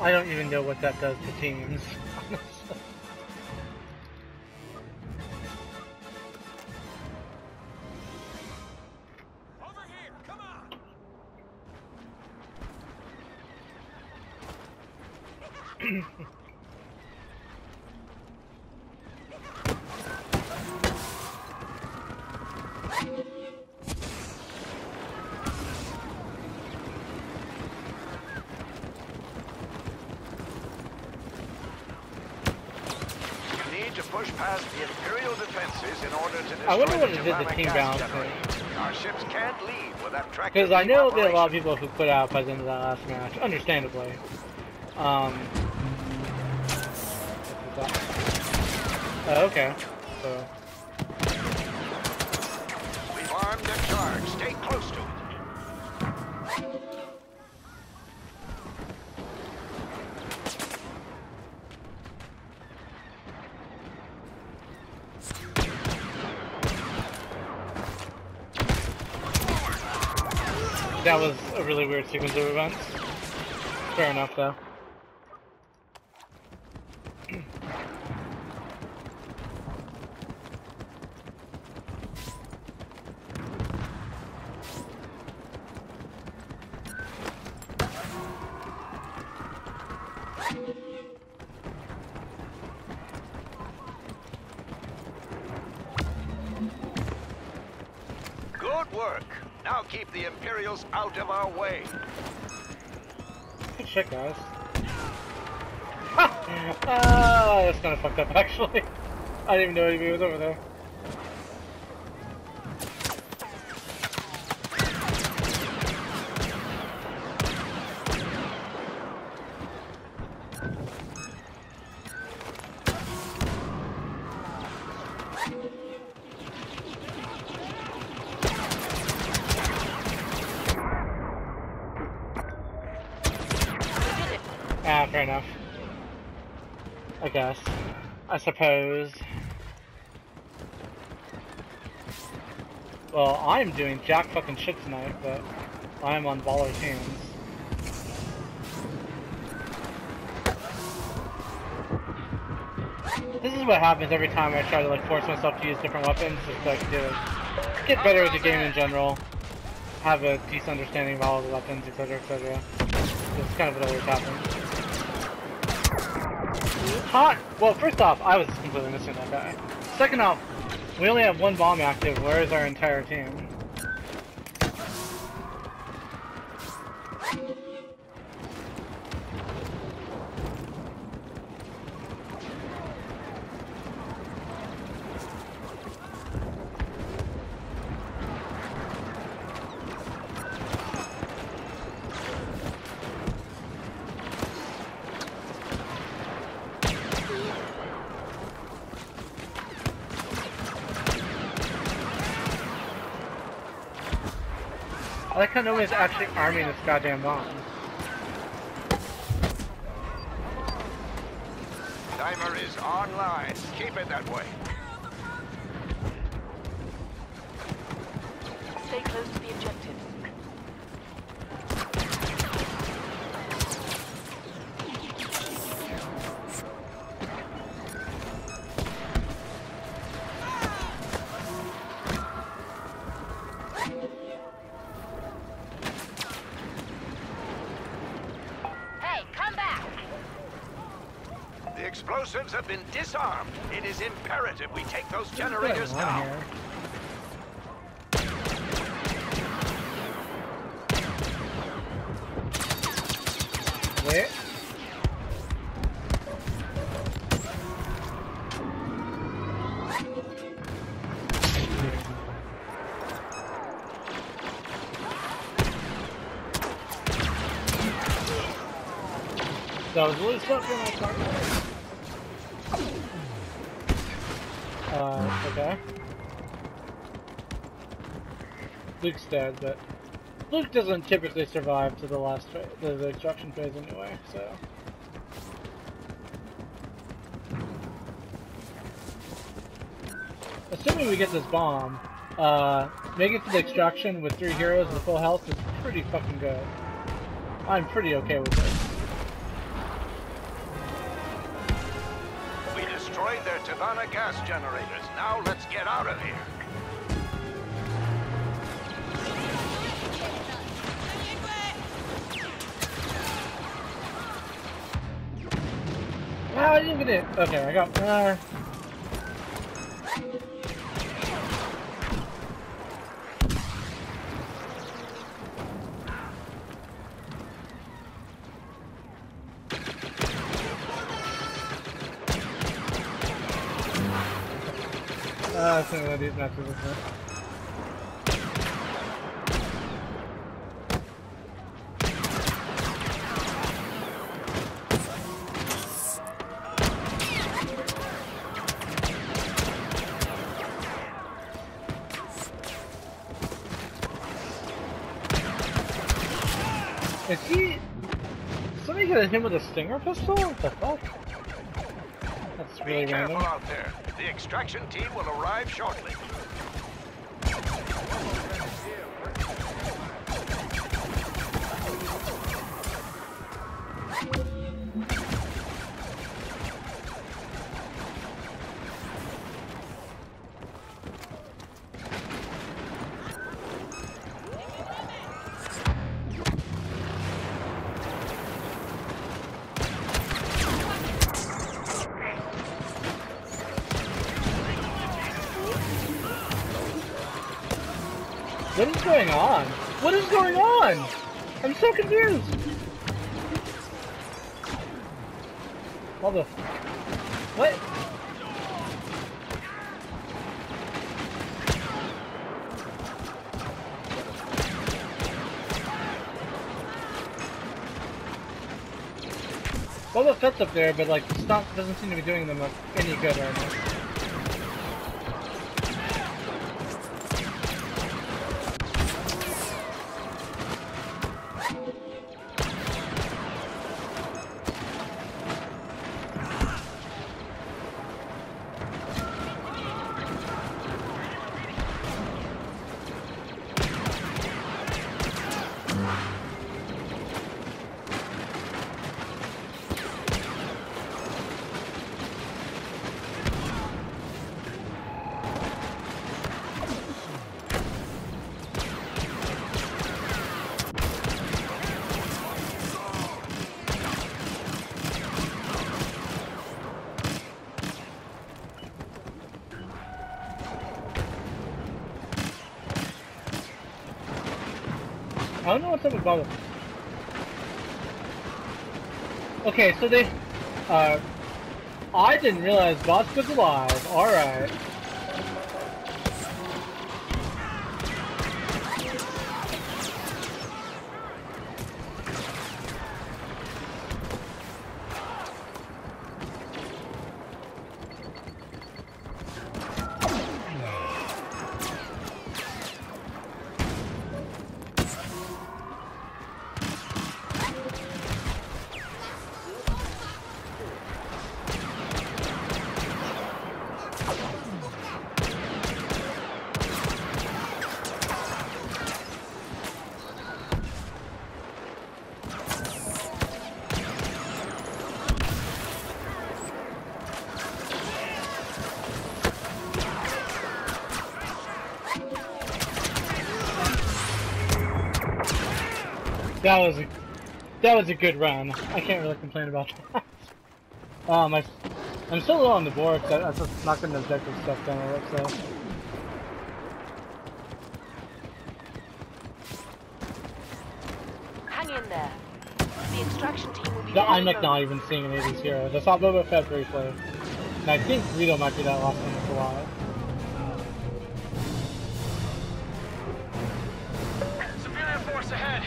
I don't even know what that does to teams. Over here, come on. Push past the Imperial defenses in order to destroy I wonder what it the did to team balance. Our ships can't leave without tracking. Because I know there are a lot of people who quit out by the end of that last match, understandably. Oh, okay. So. We've armed a charge. Stay close to it. That was a really weird sequence of events. Fair enough, though. Good work. Now keep the Imperials out of our way. Good shit, guys. Ah, that's kind of fucked up, actually. I didn't even know anybody was over there. Ah, fair enough. I guess. I suppose. Well, I'm doing jack fucking shit tonight, but I'm on Baller's hands. This is what happens every time I try to like force myself to use different weapons, just like to get better with the game in general, have a decent understanding of all the weapons, etc., etc. That's kind of what always happens. Hot! Well, first off, I was completely missing that guy. Second off, we only have one bomb active. Where is our entire team? I like how nobody's actually arming this goddamn bomb. Timer is online. Keep it that way. Stay close to the objectives. The explosives have been disarmed. It is imperative we take those generators down. Wait. That was really something I thought. Okay. Luke's dead, but Luke doesn't typically survive to the last phase, the extraction phase anyway, so. Assuming we get this bomb, making it to the extraction with 3 heroes and full health is pretty fucking good. I'm pretty okay with it. Savannah gas generators. Now let's get out of here. Ah, I didn't get it. Okay, I got. I think that is not too good. Is he... Somebody hit him with a Stinger pistol? What the fuck? That's really Be careful random. out there. The extraction team will arrive shortly. What is going on? What is going on? I'm so confused. What the? What? Boba Fett's up there, but like the stunt doesn't seem to be doing them any good right now. I don't know what's up with Boba. Okay, so they, I didn't realize Boss was alive. Alright. That was a good run. I can't really complain about that. I'm still low on the board because I just not getting the objective stuff done with it, so. Hang in there. The extraction team will be I'm like not even seeing any of these heroes. I saw Boba Fett briefly. And I think Greedo might be that last one that's alive. Civilian force ahead.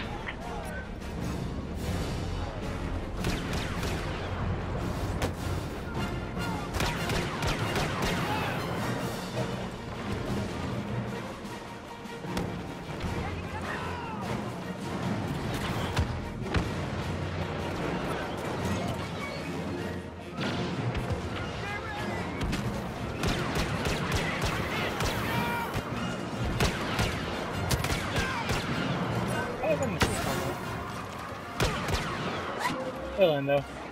Hey, Lando.